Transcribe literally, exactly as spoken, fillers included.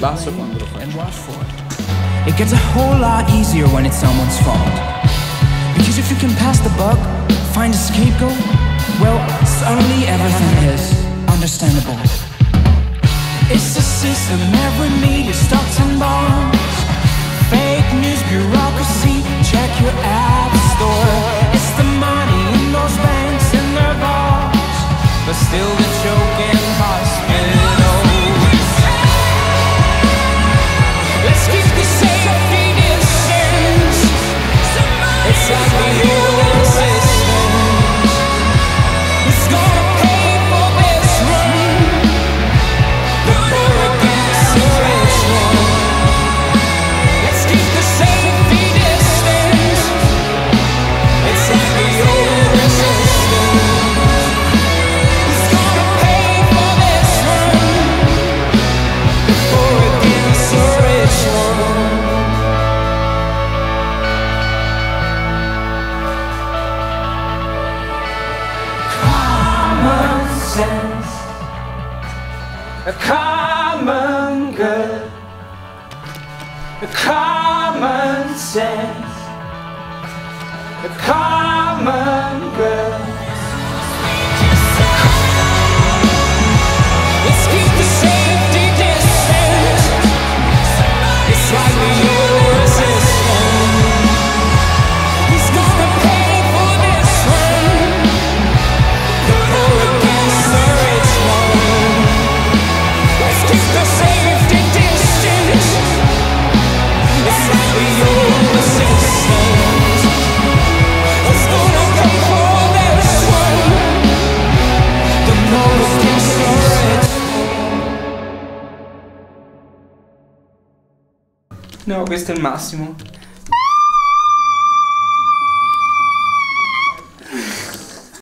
basso quando lo faccio. It gets a whole lot easier when it's someone's fault. Because if you can pass the buck, find a scapegoat, well, suddenly everything is understandable. It's a system, every media, stocks and bonds, fake news, bureaucracy, check your app store. It's the money in those banks and their vaults, but still the choking hospitals. Let's keep the safety distance. It's like the old system. Who's gonna pay for this run? The poor against the rich one. Let's keep the safety distance. It's like the old system. Who's gonna pay for this run? The poor against the rich one. Common sense, a common good, a common sense, a common good. Let's keep the safety distance. It's like the old system. Who's gonna pay for this one? The poor against the rich one. Let's keep the safety distance. It's like the old system. Who's gonna pay for this one? The poor against the rich. No, questo è il massimo.